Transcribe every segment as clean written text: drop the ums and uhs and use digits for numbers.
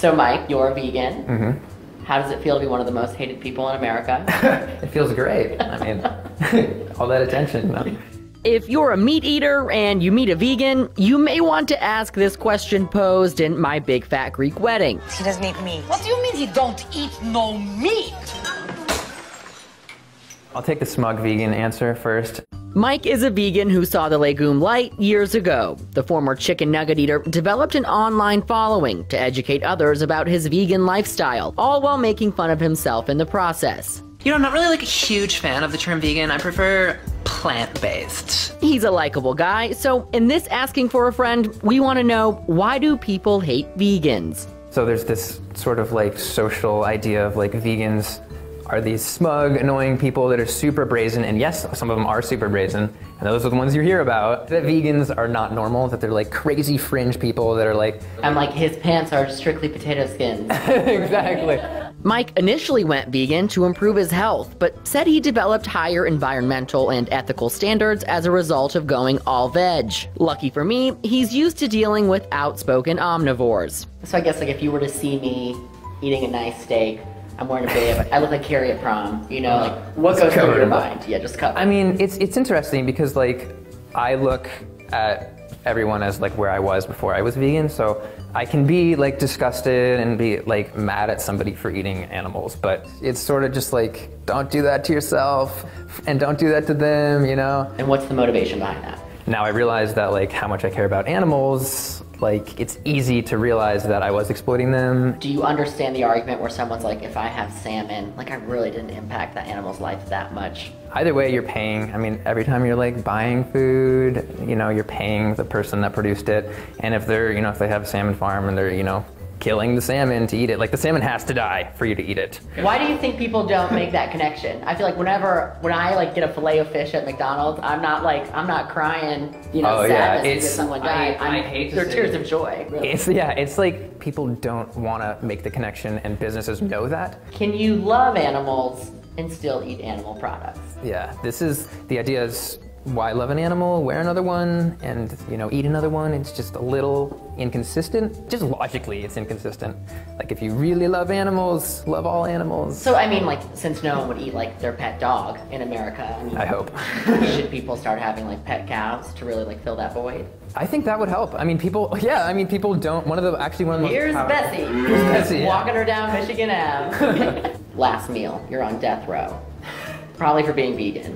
So Mike, you're a vegan. Mm-hmm. How does it feel to be one of the most hated people in America? It feels great. I mean, all that attention. No? If you're a meat eater and you meet a vegan, you may want to ask this question posed in My Big Fat Greek Wedding. He doesn't eat meat. What do you mean he don't eat no meat? I'll take the smug vegan answer first. Mike is a vegan who saw the legume light years ago. The former chicken nugget eater developed an online following to educate others about his vegan lifestyle, all while making fun of himself in the process. You know, I'm not really like a huge fan of the term vegan. I prefer plant-based. He's a likable guy, so in this Asking for a Friend, we want to know, why do people hate vegans? So there's this sort of like social idea of like vegans are these smug, annoying people that are super brazen, and yes, some of them are super brazen, and those are the ones you hear about. That vegans are not normal, that they're like crazy fringe people that are like... I'm like, his pants are strictly potato skins. Exactly. Mike initially went vegan to improve his health, but said he developed higher environmental and ethical standards as a result of going all veg. Lucky for me, he's used to dealing with outspoken omnivores. So I guess like if you were to see me eating a nice steak, I'm wearing a bib, I look like Carrie at prom, you know, like what goes through your mind? Yeah, just cover. I mean, it's interesting because like I look at everyone as like where I was before I was vegan, so I can be like disgusted and be like mad at somebody for eating animals, but it's sort of just like, don't do that to yourself and don't do that to them, you know? And what's the motivation behind that? Now I realize that like how much I care about animals, like it's easy to realize that I was exploiting them. Do you understand the argument where someone's like, if I have salmon, like I really didn't impact that animal's life that much? Either way, you're paying. I mean, every time you're like buying food, you know, you're paying the person that produced it. And if they're, you know, if they have a salmon farm and they're, you know, killing the salmon to eat it, like the salmon has to die for you to eat it. Why do you think people don't make that connection? I feel like when I like get a filet of fish at McDonald's, I'm not crying, you know, sadness because someone died. I hate to they're say tears it. of joy. Really. It's like people don't want to make the connection, and businesses know that. Can you love animals and still eat animal products? Yeah, the idea is, why love an animal, wear another one, and, you know, eat another one? It's just a little inconsistent. Just logically, it's inconsistent. Like, if you really love animals, love all animals. So, I mean, like, since no one would eat, like, their pet dog in America, I mean, I hope. Should people start having, like, pet cows to really, like, fill that void? I think that would help. I mean, people don't, one of the most Here's Bessie. Here's Bessie, yeah. Walking her down Michigan Ave. Last meal, you're on death row. Probably for being vegan.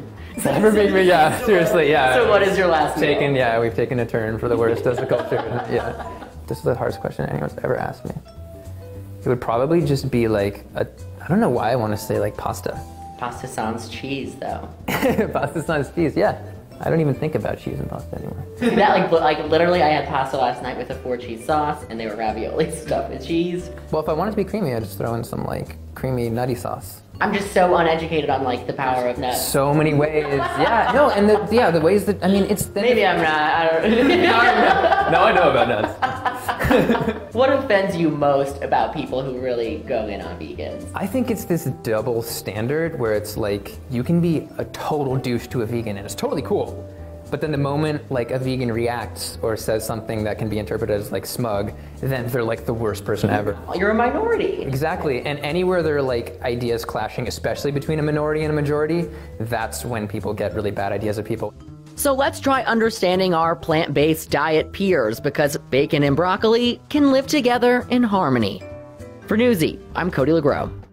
Yeah, seriously, yeah. So what is your last meal? Yeah, we've taken a turn for the worst as a culture. Yeah. This is the hardest question anyone's ever asked me. It would probably just be like I don't know why I want to say like pasta. Pasta sans cheese, though. Pasta sans cheese, yeah. I don't even think about cheese and pasta anymore. That like literally, I had pasta last night with a 4-cheese sauce, and they were ravioli stuffed with cheese. Well, if I want it to be creamy, I just throw in some like creamy nutty sauce. I'm just so uneducated on like the power of nuts. So many ways. Yeah, no, and the ways that, I mean, it's... Maybe I'm not, I don't No, I know about nuts. What offends you most about people who really go in on vegans? I think it's this double standard where it's like, you can be a total douche to a vegan and it's totally cool. But then the moment like a vegan reacts or says something that can be interpreted as like smug, then they're like the worst person ever. You're a minority. Exactly, and anywhere there are like ideas clashing, especially between a minority and a majority, that's when people get really bad ideas of people. So let's try understanding our plant-based diet peers, because bacon and broccoli can live together in harmony. For Newsy, I'm Cody LeGros.